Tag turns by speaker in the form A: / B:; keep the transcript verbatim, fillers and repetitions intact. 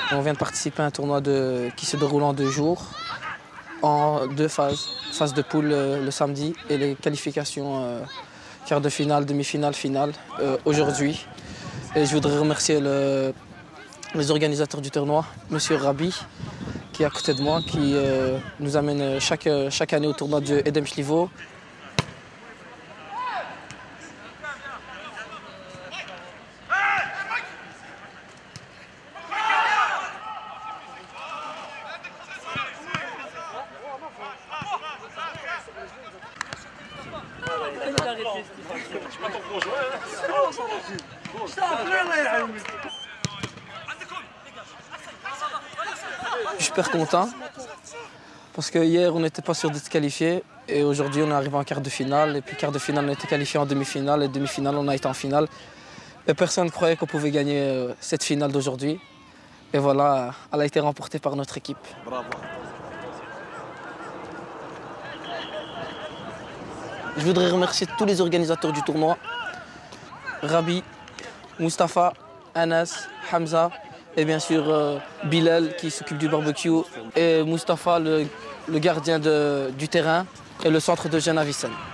A: On vient de participer à un tournoi de, qui se déroule en deux jours, en deux phases. Phase de poule euh, le samedi et les qualifications euh, quart de finale, demi-finale, finale euh, aujourd'hui. Et je voudrais remercier le, les organisateurs du tournoi, M. Rabi, qui est à côté de moi, qui euh, nous amène chaque, chaque année au tournoi de Edem Schlivo. Je suis super content parce que hier on n'était pas sûr d'être qualifié et aujourd'hui on est arrivé en quart de finale et puis quart de finale on a été qualifié en demi-finale et demi-finale on a été en finale et personne ne croyait qu'on pouvait gagner cette finale d'aujourd'hui et voilà, elle a été remportée par notre équipe. Bravo. Je voudrais remercier tous les organisateurs du tournoi, Rabi, Mustapha, Anas, Hamza et bien sûr euh, Bilal qui s'occupe du barbecue et Mustapha le, le gardien de, du terrain et le centre de Jeanne à Vicenne.